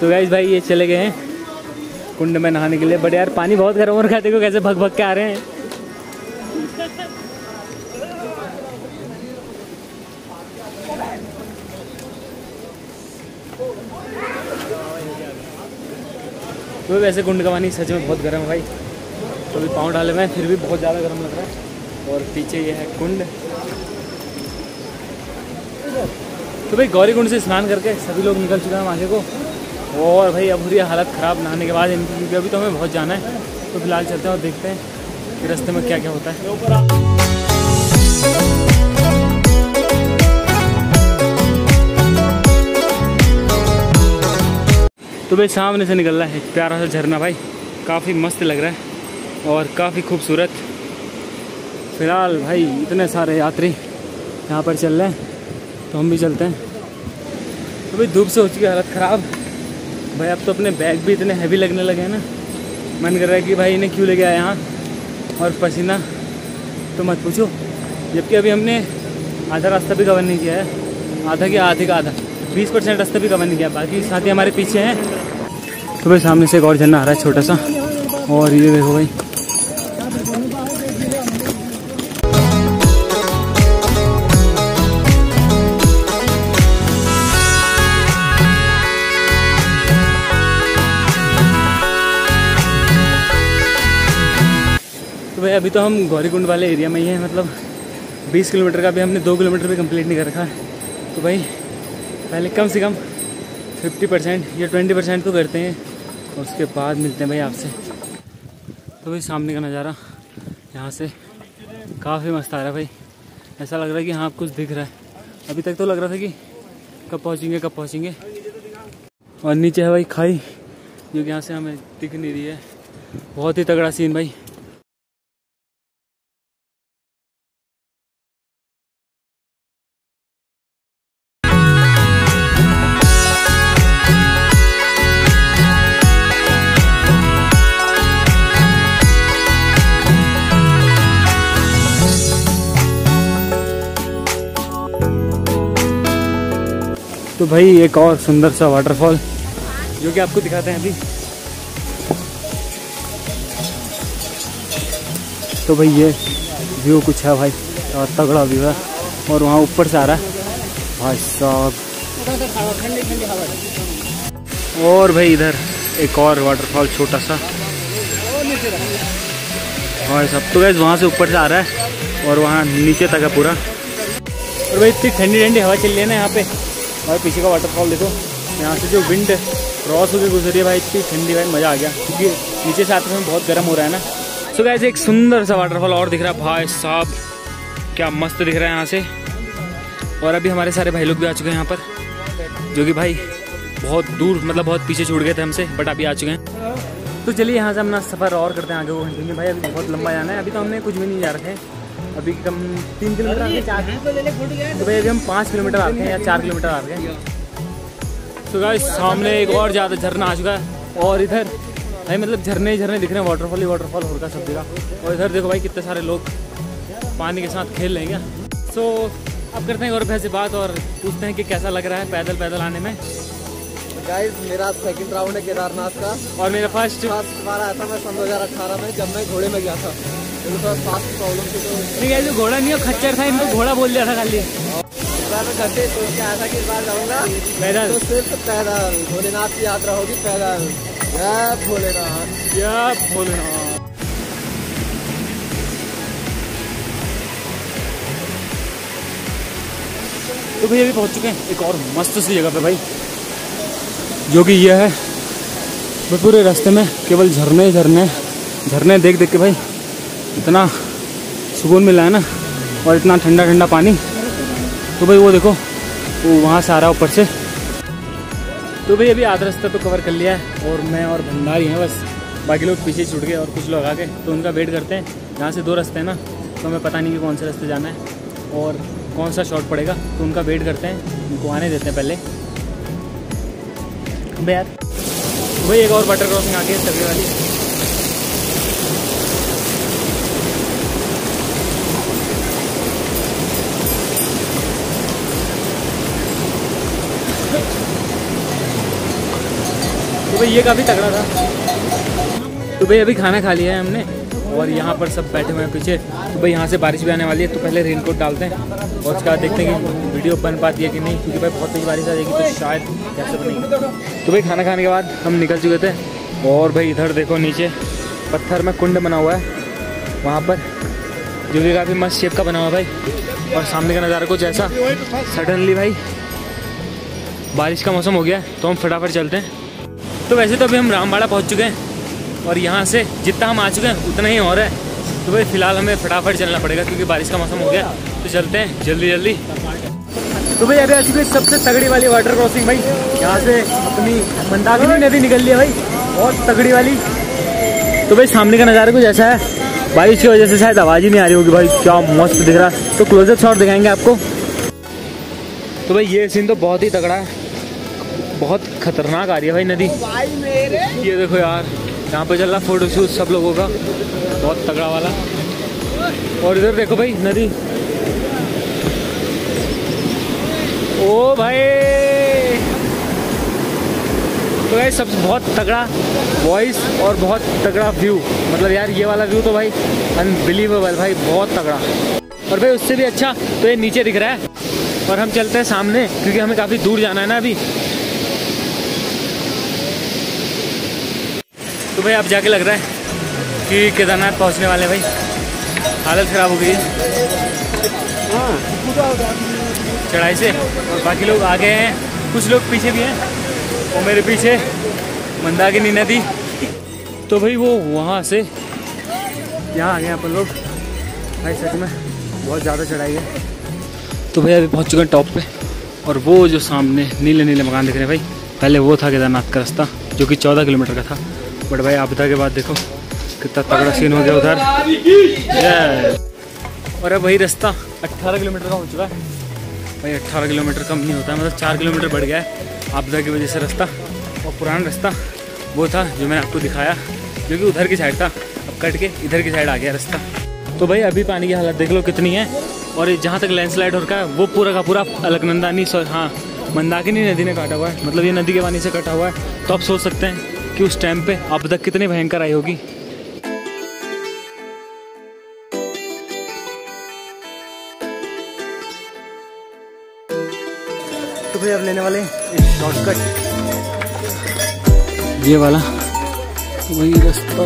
तो गाइस भाई ये चले गए हैं कुंड में नहाने के लिए, बट यार पानी बहुत गर्म हो रखा है, देखो कैसे भग भग के आ रहे हैं। तो वैसे कुंड का पानी सच में बहुत गर्म है भाई, तो अभी पाँव डाले हुए हैं फिर भी बहुत ज़्यादा गर्म लग रहा है। और पीछे ये है कुंड। तो भाई गौरी कुंड से स्नान करके सभी लोग निकल चुके हैं आगे को, और भाई अब हो रही है हालत ख़राब नहाने के बाद इनकी, क्योंकि अभी तो हमें बहुत जाना है। तो फिलहाल चलते हैं और देखते हैं कि रास्ते में क्या क्या होता है। तो भाई सामने से निकल रहा है एक प्यारा सा झरना भाई, काफ़ी मस्त लग रहा है और काफ़ी खूबसूरत। फिलहाल भाई इतने सारे यात्री यहाँ पर चल रहे हैं, तो हम भी चलते हैं। तो भाई धूप से हो चुकी है हालत ख़राब भाई, अब तो अपने बैग भी इतने हैवी लगने लगे हैं ना, मन कर रहा है कि भाई इन्हें क्यों लेके आए यहाँ। और पसीना तो मत पूछो, जबकि अभी हमने आधा रास्ता भी कवर नहीं किया है, आधा क्या आधे का आधा 20% रास्ता भी कवर नहीं किया, बाकी साथी हमारे पीछे हैं। तो भाई सामने से एक और झरना आ रहा है छोटा सा, और ये देखो भाई तो भाई अभी तो हम गौरीकुंड वाले एरिया में ही हैं, मतलब 20 किलोमीटर का भी हमने 2 किलोमीटर भी कंप्लीट नहीं कर रखा है। तो भाई पहले कम से कम 50% या 20% तो करते हैं, और उसके बाद मिलते हैं भाई आपसे। तो भाई सामने का नज़ारा यहाँ से काफ़ी मस्त आ रहा है भाई, ऐसा लग रहा है कि हाँ कुछ दिख रहा है। अभी तक तो लग रहा था कि कब पहुँचेंगे। और नीचे है भाई खाई, जो कि यहाँ से हमें दिख नहीं रही है। बहुत ही तगड़ा सीन भाई। तो भाई एक और सुंदर सा वाटरफॉल जो कि आपको दिखाते हैं अभी। तो भाई ये व्यू कुछ है भाई, और तगड़ा व्यू है, और वहाँ ऊपर से आ रहा है भाई साहब। और भाई इधर एक और वाटरफॉल छोटा सा भाई साहब। तो गैस वहाँ से ऊपर से आ रहा है और वहाँ नीचे तक है पूरा। और भाई इतनी ठंडी ठंडी हवा चल रही है ना यहाँ पे, और पीछे का वाटरफॉल देखो, यहाँ से जो विंड क्रॉस होकर गुजरी है भाई, इतनी ठंडी भाई, मज़ा आ गया, क्योंकि नीचे से आते समय बहुत गर्म हो रहा है ना। सो गाइस एक सुंदर सा वाटरफॉल और दिख रहा है भाई साहब, क्या मस्त दिख रहा है यहाँ से। और अभी हमारे सारे भाई लोग भी आ चुके हैं यहाँ पर, जो कि भाई बहुत दूर मतलब बहुत पीछे छूट गए थे हमसे, बट अभी आ चुके हैं। तो चलिए यहाँ से अपना सफ़र और करते हैं आगे को कंटिन्यू भाई, अभी बहुत लंबा जाना है। अभी तो हमने कुछ भी नहीं जा रखे हैं, अभी कम 3 किलोमीटर आगे 4, तो भाई अभी हम 5 किलोमीटर आते हैं या 4 किलोमीटर आ गए हैं। तो गाइस सामने एक और ज़्यादा झरना आ चुका है, और इधर भाई मतलब झरने दिख रहे हैं, वाटरफॉल ही वाटरफॉल हो रहा सब जगह। और इधर देखो भाई कितने सारे लोग पानी के साथ खेल रहे हैं क्या। सो अब करते हैं और भैया से बात और पूछते हैं कि कैसा लग रहा है पैदल आने में। गाइस मेरा सेकंड राउंड है केदारनाथ का, और मेरा फर्स्ट बार आया था मैं सन 2018 में, जब मैं घोड़े में गया था। प्रॉब्लम थी तो ठीक है, जो घोड़ा नहीं हो खच्चर था, इनको घोड़ा बोल दिया था खाली। मैं घंटे सोच के आया था कि इस बार जाऊँगा पैदल, तो सिर्फ पैदल भोलेनाथ की यात्रा होगी पैदल। जय भोलेनाथ, जय भोलेनाथ। तो भैया अभी पहुंच चुके हैं एक और मस्त सी जगह पे भाई, जो कि यह है भाई, पूरे रास्ते में केवल झरने देख के भाई इतना सुकून मिला है ना, और इतना ठंडा ठंडा पानी। तो भाई वो देखो वो वहाँ से आ रहा है ऊपर से। तो भाई अभी आधा रास्ता तो कवर कर लिया है, और मैं और भंडारी हैं बस, बाकी लोग पीछे छूट गए और कुछ लोग आगे, तो उनका वेट करते हैं। यहाँ से 2 रास्ते हैं ना, तो हमें पता नहीं कि कौन से रास्ते जाना है और कौन सा शॉर्ट पड़ेगा, तो उनका वेट करते हैं, उनको आने देते हैं पहले। भाई यार वही एक और वाटर क्रॉसिंग आ गई है तगड़ी वाली। भाई ये काफ़ी तगड़ा था। तो भाई अभी खाना खा लिया है हमने और यहाँ पर सब बैठे हुए हैं पीछे। तो भाई यहाँ से बारिश भी आने वाली है, तो पहले रेनकोट डालते हैं और उसके बाद देखते हैं कि वीडियो बन पाती है कि नहीं, क्योंकि भाई बहुत तेज बारिश आ जाएगी तो शायद कैसे बनेगी। तो भाई खाना खाने के बाद हम निकल चुके थे और भाई इधर देखो नीचे पत्थर में कुंड बना हुआ है वहाँ पर, जो कि काफ़ी मस्त शेप का बना हुआ है भाई। और सामने का नज़ारा कुछ ऐसा। सडनली भाई बारिश का मौसम हो गया है तो हम फटाफट चलते हैं। तो वैसे तो अभी हम रामबाड़ा पहुँच चुके हैं और यहाँ से जितना हम आ चुके हैं उतना ही और है। तो भाई फ़िलहाल हमें फटाफट चलना पड़ेगा क्योंकि बारिश का मौसम हो गया, तो चलते हैं जल्दी जल्दी। तो भाई अभी आ चुकी है सबसे तगड़ी वाली वाटर क्रॉसिंग भाई। यहाँ से अपनी मंदाकिनी नदी निकल रही है भाई, बहुत तगड़ी वाली। तो भाई सामने का नज़ारा कुछ ऐसा है, बारिश की वजह से शायद आवाज़ ही नहीं आ रही होगी भाई, क्या मस्त दिख रहा है। तो क्लोजअप शॉट दिखाएंगे आपको। तो भाई ये सीन तो बहुत ही तगड़ा है, बहुत खतरनाक आ रही है भाई नदी। ये देखो यार, यहाँ पे चल रहा फोटोशूट सब लोगों का, बहुत तगड़ा वाला। और इधर देखो भाई नदी, ओ भाई। तो भाई सब बहुत तगड़ा वॉइस और बहुत तगड़ा व्यू, मतलब यार ये वाला व्यू तो भाई अनबिलीवेबल भाई, बहुत तगड़ा। और भाई उससे भी अच्छा तो ये नीचे दिख रहा है और हम चलते हैं सामने क्योंकि हमें काफ़ी दूर जाना है ना अभी। तो भाई अब जाके लग रहा है कि केदारनाथ पहुंचने वाले भाई, हालत ख़राब हो गई है चढ़ाई से। और बाकी लोग आगे हैं, कुछ लोग पीछे भी हैं और मेरे पीछे मंदाकिनी नदी। तो भाई वो वहाँ से यहाँ आ गए अपन लोग भाई, सच में बहुत ज़्यादा चढ़ाई है। तो भाई अभी पहुँच चुके हैं टॉप पे और वो जो सामने नीले नीले मकान दिख रहे हैं भाई, पहले वो था केदारनाथ का रास्ता जो कि 14 किलोमीटर का था। बट भाई आपदा के बाद देखो कितना तगड़ा सीन हो गया उधर। और अब वही रास्ता 18 किलोमीटर का हो चुका है भाई। 18 किलोमीटर कम नहीं होता है, मतलब 4 किलोमीटर बढ़ गया है आपदा की वजह से रास्ता। और पुराना रास्ता वो था जो मैंने आपको दिखाया, जो कि उधर की साइड था, अब कट के इधर की साइड आ गया रास्ता। तो भाई अभी पानी की हालत देख लो कितनी है। और जहाँ तक लैंडस्लाइड हो रखा है वो पूरा का पूरा अलकनंदा नहीं, हाँ मंदाकिनी नदी ने काटा हुआ है, मतलब ये नदी के पानी से कटा हुआ है। तो आप सोच सकते हैं कि उस टाइम पे आपदा कितनी भयंकर आई होगी। तो भाई अब लेने वाले एक शॉर्टकट, ये वाला वही रास्ता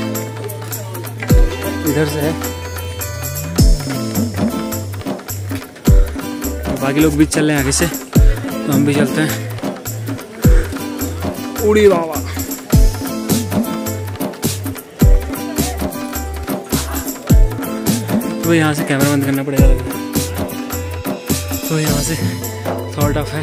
इधर से है। बाकी लोग भी चल रहे हैं आगे से, तो हम भी चलते हैं। उड़ी बाबा। तो यहाँ से कैमरा बंद करना पड़ेगा लग रहा है। तो यहाँ से सॉर्ट ऑफ है।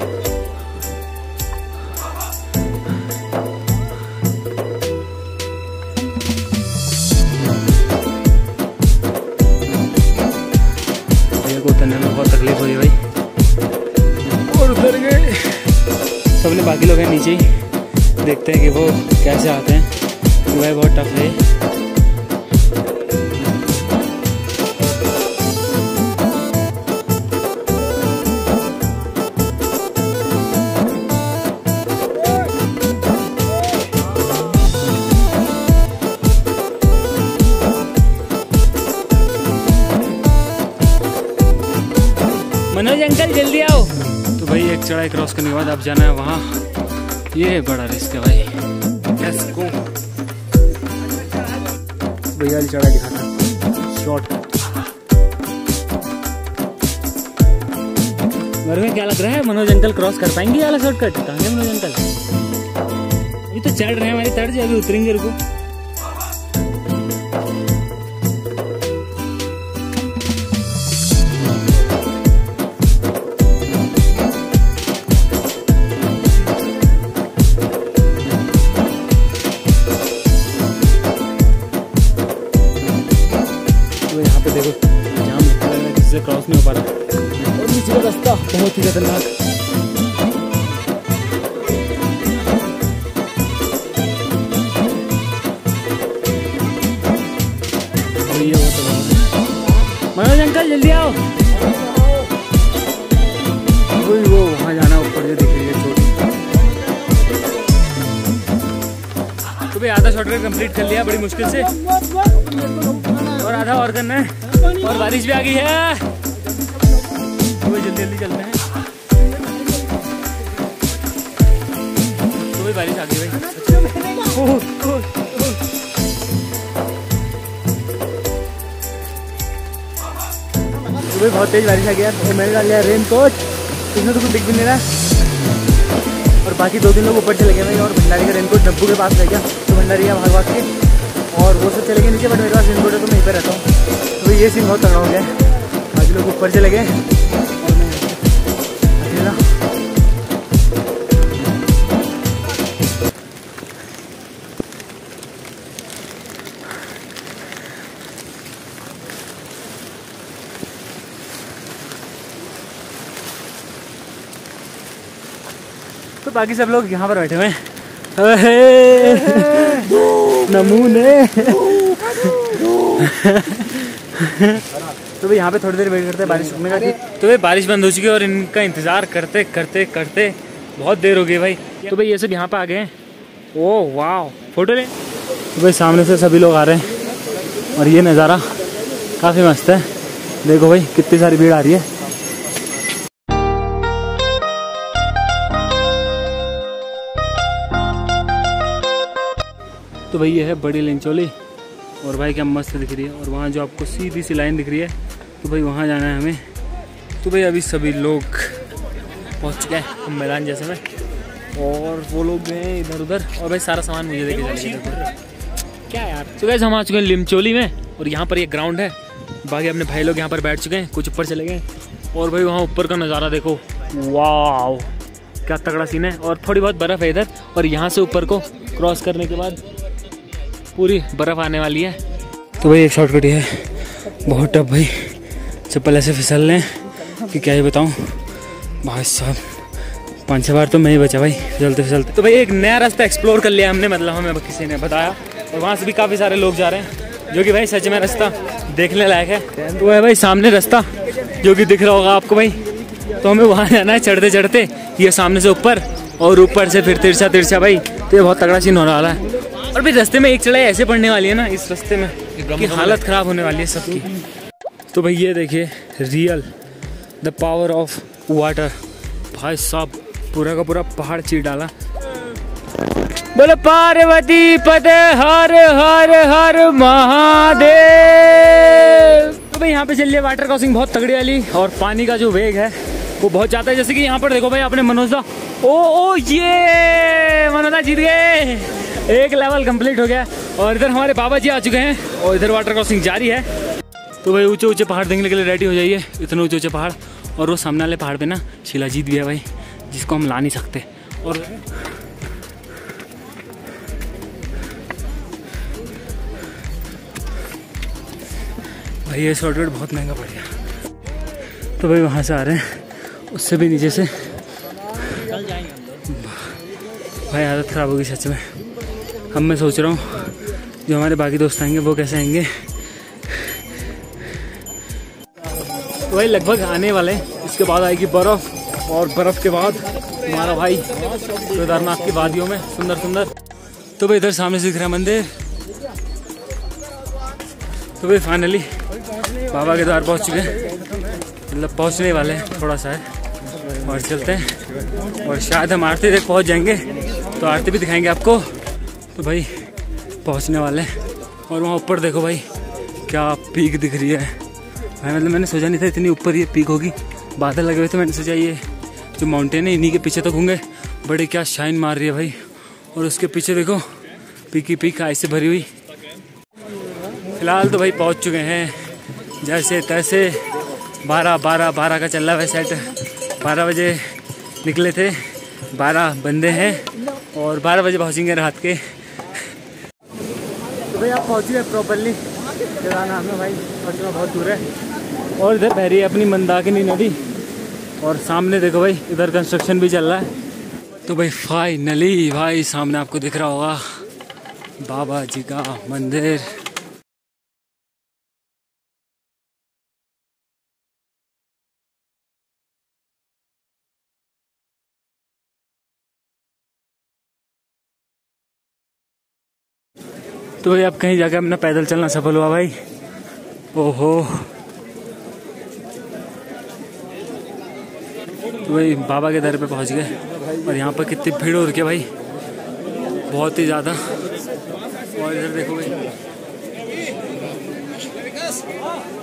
भैया को उतरने में बहुत तकलीफ हुई भाई, और उतर गए सबने। बाकी लोग हैं नीचे ही, देखते हैं कि वो कैसे आते हैं, क्योंकि भाई बहुत टफ है। मनोज अंकल जल्दी आओ। तो भाई एक चढ़ाई क्रॉस करने के बाद अब जाना है वहाँ, ये बड़ा रिस्क है भाई। Let's go. भैया चढ़ाई दिखाता शॉर्टकट। मेरे में क्या लग रहा है मनोज अंकल क्रॉस कर पाएंगे वाला शॉर्टकट? कहाँ गए मनोज अंकल? ये तो चढ़ रहे हैं हमारी तर्ज, अभी उतरेंगे रुको। यहाँ पे देखो जाम लगता है, जिससे क्रॉस नहीं हो पा रहा, और नीचे का रास्ता बहुत ही खतरनाक। ये मनोज अंकल जल्दी आओ। वो वहाँ जाना ऊपर, ये दिख रही है छोटी। तो भाई आधा शॉर्टकट कंप्लीट कर लिया बड़ी मुश्किल से, और आधा और करना है, और बारिश भी आ गई है तो भाई जल्दी जल्दी चलते हैं। तो भाई बारिश आ गई भाई। तो भाई बहुत तेज बारिश आ गया, तो मैंने डाल लिया रेन कोट, इसमें तो कुछ दिख भी नहीं रहा। और बाकी 2-3 लोग ऊपर चले गए भाई, और भंडारी का रेनकोट नब्बू के पास रह गया, तो भंडारी भाग भाग के, और वो सब चले गए नीचे, बट मेरे पास रेनकोट है तो मैं यहीं पर रहता हूँ। तो ये सीन बहुत तगड़ा हो गया, बाकी लोग ऊपर चले गए और मैं अकेला। तो बाकी सब लोग यहाँ पर बैठे हुए हैं नमूने। तो भाई यहाँ पे थोड़ी देर वेट करते हैं बारिश रुकने का। तो भाई बारिश बंद हो चुकी है और इनका इंतजार करते करते करते बहुत देर हो गई भाई। तो भाई ये सब यहाँ पे आ गए हैं। ओह वाह, फोटो ले। तो भाई सामने से सभी लोग आ रहे हैं और ये नज़ारा काफ़ी मस्त है। देखो भाई कितनी सारी भीड़ आ रही है। तो भाई ये है बड़ी लिंचोली, और भाई क्या मस्त दिख रही है। और वहाँ जो आपको सीधी सी लाइन दिख रही है, तो भाई वहाँ जाना है हमें। तो भाई अभी सभी लोग पहुँच चुके हैं मैदान जैसे में, और वो लोग गए इधर उधर, और भाई सारा सामान मुझे देके जाएगा क्या यार। तो गाइस हम आ चुके हैं लिंचोली में, और यहाँ पर ये ग्राउंड है। बाकी अपने भाई लोग यहाँ पर बैठ चुके हैं, कुछ ऊपर चले गए, और भाई वहाँ ऊपर का नज़ारा देखो, वाह क्या तगड़ा सीन है। और थोड़ी बहुत बर्फ़ है इधर, और यहाँ से ऊपर को क्रॉस करने के बाद पूरी बर्फ़ आने वाली है। तो भाई एक शॉर्टकट ही है, बहुत टफ भाई, चप्पल ऐसे फिसल लें कि क्या ही बताऊँ भाई साहब। 5-6 बार तो मैं ही बचा भाई फिसलते फिसलते। तो भाई एक नया रास्ता एक्सप्लोर कर लिया हमने, मतलब हमें किसी ने बताया, और वहाँ से भी काफ़ी सारे लोग जा रहे हैं, जो कि भाई सच में रास्ता देखने लायक है। तो है भाई सामने रास्ता जो कि दिख रहा होगा आपको भाई। तो हमें वहाँ जाना है चढ़ते चढ़ते, ये सामने से ऊपर, और ऊपर से फिर तिरछा तिरछा भाई। तो ये बहुत तगड़ा सीन होने वाला है। और भी रास्ते में एक चढ़ाई ऐसे पड़ने वाली है ना इस रास्ते में कि हालत ख़राब होने वाली है सबकी। तो भाई ये देखिए real the power of water, भाई साहब पूरा का पूरा पहाड़ चीर डाला। बोले पार्वती पते हर हर हर महादेव। तो भाई यहाँ पे चल रही है वाटर क्रॉसिंग बहुत तगड़ी वाली, और पानी का जो वेग है वो बहुत ज़्यादा है। जैसे कि यहाँ पर देखो भाई आपने मनोजा, ओ ये मनोजा जीत गए, एक लेवल कंप्लीट हो गया। और इधर हमारे बाबा जी आ चुके हैं, और इधर वाटर क्रॉसिंग जारी है। तो भाई ऊंचे ऊंचे पहाड़ देखने के लिए रेडी हो जाइए, इतने ऊंचे ऊंचे पहाड़। और वो सामने वाले पहाड़ पे ना शिलाजीत भी है भाई, जिसको हम ला नहीं सकते। और भाई ये शॉर्टकट बहुत महंगा पड़ गया। तो भाई वहाँ से आ रहे हैं, उससे भी नीचे से भाई हालत ख़राब होगी सच में। अब मैं सोच रहा हूँ जो हमारे बाकी दोस्त आएंगे वो कैसे आएंगे। तो भाई लगभग आने वाले हैं, इसके बाद आएगी बर्फ़, और बर्फ़ के बाद हमारा भाई केदारनाथ की वादियों में सुंदर सुंदर। तो भाई इधर सामने से दिख रहा है मंदिर। तो भाई फाइनली बाबा के द्वार पहुँच चुके हैं, मतलब पहुँचने वाले हैं, थोड़ा सा है और चलते हैं। और शायद हम आरती तक पहुँच जाएंगे, तो आरती भी दिखाएंगे आपको। तो भाई पहुँचने वाले हैं, और वहाँ ऊपर देखो भाई क्या पीक दिख रही है भाई। मतलब मैंने सोचा नहीं था इतनी ऊपर ये पीक होगी, बादल लगे हुए थे, मैंने सोचा ये जो माउंटेन है इन्हीं के पीछे तक होंगे। बड़े क्या शाइन मार रही है भाई, और उसके पीछे देखो पीक ही पीक ऐसे भरी हुई। फिलहाल तो भाई पहुँच चुके हैं जैसे तैसे। 12 का चल रहा है सेट। 12 बजे निकले थे, 12 बंदे हैं, और 12 बजे पहुँचेंगे रात के। तो भाई आप पहुँच गए प्रॉपरली केदारनाथ में भाई, पहुँचना बहुत दूर है। और इधर बह रही है अपनी मंदाकिनी नदी, और सामने देखो भाई इधर कंस्ट्रक्शन भी चल रहा है। तो भाई फाइनली भाई सामने आपको दिख रहा होगा बाबा जी का मंदिर। तो भाई अब कहीं जाकर अपना पैदल चलना सफल हुआ भाई। ओहो, तो भाई बाबा के दर पे पहुंच गए और यहाँ पर कितनी भीड़ हो रही है भाई, बहुत ही ज़्यादा। और इधर देखो भाई